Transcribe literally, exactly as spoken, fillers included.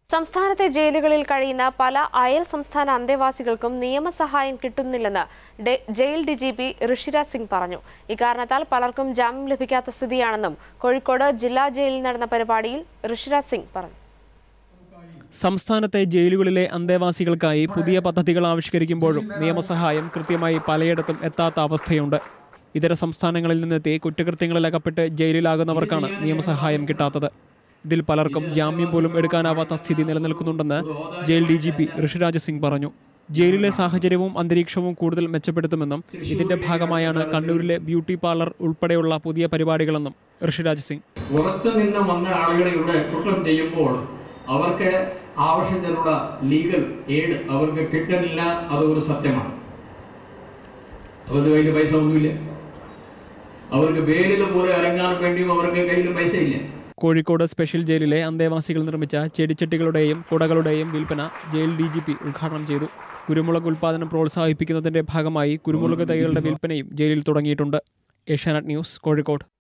സംസ്ഥാനത്തെ ജയിലുകളിൽ കഴിയുന്ന പല അയൽ സംസ്ഥാന അന്തേവാസികൾക്കും നിയമസഹായം കിട്ടുന്നില്ലെന്ന് ജയിൽ ഡിജിപി ഋഷിരാജ് സിംഗ് പറഞ്ഞു. ഇക്കാരണത്താൽ പലർക്കും ജാമ്യം ലഭിക്കാത്ത സ്ഥിതിയാണെന്നും കോഴിക്കോട് ജില്ലാ ജയിലിൽ നടന്ന പരിപാടിയിൽ ഋഷിരാജ് സിംഗ് പറഞ്ഞു. സംസ്ഥാനത്തെ ജയിലുകളിലെ അന്തേവാസികൾക്കായി പുതിയ പദ്ധതികൾ ആവിഷ്കരിക്കുമ്പോഴും നിയമസഹായം കൃത്യമായി പലയിടത്തും എത്താത്ത അവസ്ഥയുണ്ട്. ഇതര സംസ്ഥാനങ്ങളിൽ നിന്നെത്തി കുറ്റകൃത്യങ്ങളിൽ അകപ്പെട്ട് ജയിലിലാകുന്നവർക്കാണ് നിയമസഹായം കിട്ടാത്തത്. ഇതിൽ പലർക്കും ജാമ്യം പോലും എടുക്കാനാവാത്ത സ്ഥിതി നിലനിൽക്കുന്നുണ്ടെന്ന് ജയിൽ D G P Rishiraj Singh പറഞ്ഞു. ജയിലിലെ സാഹചര്യവും അന്തരീക്ഷവും കൂടുതൽ മെച്ചപ്പെടുത്തുമെന്നും ഇതിന്റെ ഭാഗമായാണ് കണ്ണൂരിലെ ബ്യൂട്ടി പാർലർ ഉൾപ്പെടെയുള്ള പുതിയ പരിപാടികളെന്നും ഋഷിരാജ് സിംഗ്. പുറത്തു നിന്ന് വന്ന ആളുകളെ ഇവിടെ കുറ്റം ചെയ്യുമ്പോൾ അവർക്ക് ആവശ്യത്തിനുള്ള ലീഗൽ എയ്ഡ് അവർക്ക് കിട്ടുന്നില്ല. അതൊരു സത്യമാണ്. അവരുടെ കയ്യിൽ പൈസ ഒന്നുമില്ല. അവർക്ക് ബെയിലിൽ പോലെ ഇറങ്ങാൻ വേണ്ടിയും അവർക്ക് കയ്യിൽ പൈസ ഇല്ല. കോഴിക്കോട് സ്പെഷ്യൽ ജയിലിലെ അന്തേവാസികൾ നിർമ്മിച്ച ചെടിച്ചട്ടികളുടെയും കുടകളുടെയും വിൽപ്പന ജയിൽ ഡി ജി പി ഉദ്ഘാടനം ചെയ്തു. കുരുമുളക് ഉൽപ്പാദനം പ്രോത്സാഹിപ്പിക്കുന്നതിന്റെ ഭാഗമായി കുരുമുളക് തൈകളുടെ വിൽപ്പനയും ജയിലിൽ തുടങ്ങിയിട്ടുണ്ട്. ഏഷ്യാനെറ്റ് ന്യൂസ്, കോഴിക്കോട്.